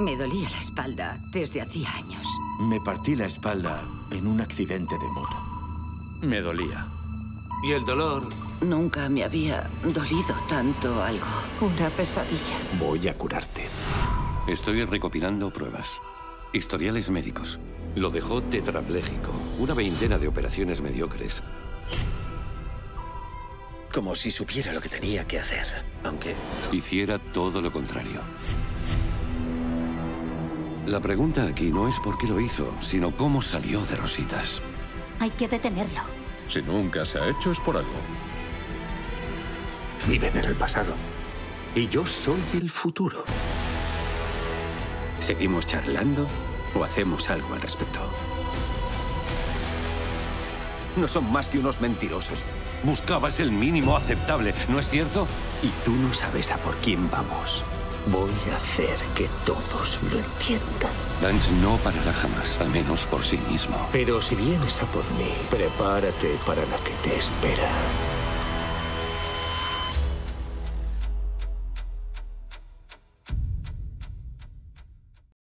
Me dolía la espalda desde hacía años. Me partí la espalda en un accidente de moto. Me dolía. ¿Y el dolor? Nunca me había dolido tanto algo. Una pesadilla. Voy a curarte. Estoy recopilando pruebas. Historiales médicos. Lo dejó tetrapléjico. Una veintena de operaciones mediocres. Como si supiera lo que tenía que hacer, aunque... Hiciera todo lo contrario. La pregunta aquí no es por qué lo hizo, sino cómo salió de Rositas. Hay que detenerlo. Si nunca se ha hecho, es por algo. Viven en el pasado. Y yo soy el futuro. ¿Seguimos charlando o hacemos algo al respecto? No son más que unos mentirosos. Buscabas el mínimo aceptable, ¿no es cierto? Y tú no sabes a por quién vamos. Voy a hacer que todos lo entiendan. Lance no parará jamás, al menos por sí mismo. Pero si vienes a por mí, prepárate para la que te espera.